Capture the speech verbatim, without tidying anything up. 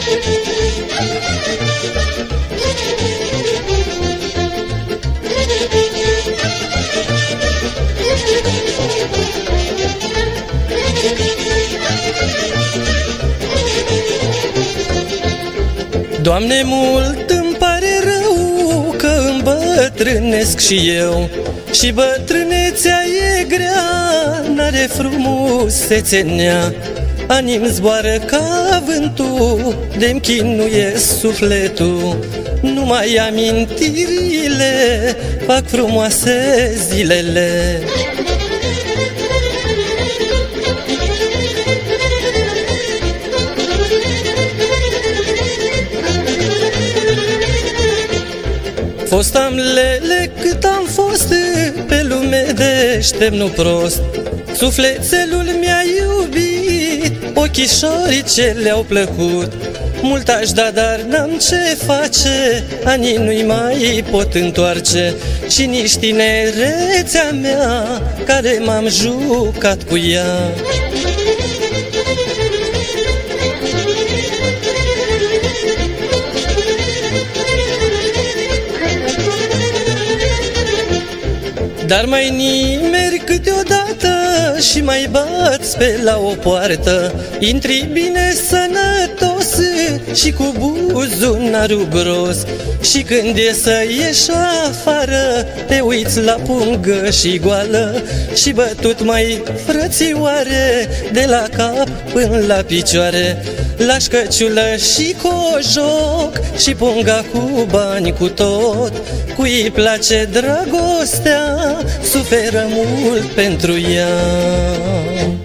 Doamne, mult îmi pare rău că îmbătrânesc și eu, și bătrânețea e grea, n-are frumusețe în ea. Anii-mi zboară ca vântul, de-mi chinuie sufletul. Numai amintirile fac frumoase zilele. Fost am lele cât am fost, pe lume deștept, nu prost. Sufletelul mi-a iubit, ochișorii ce le-au plăcut. Mult aș da, dar n-am ce face, anii nu-i mai pot întoarce. Și nici tinerețea mea, care m-am jucat cu ea. Dar mai nimeri câteodată și mai bați pe la o poartă. Intri bine sănătos și cu buzunarul gros. Și când e să ieși afară, te uiți la pungă și goală. Și bătut mai frățioare, de la cap până la picioare. La șcăciulă și cojoc și punga cu bani cu tot. Cui place dragostea, suferă mult pentru ea.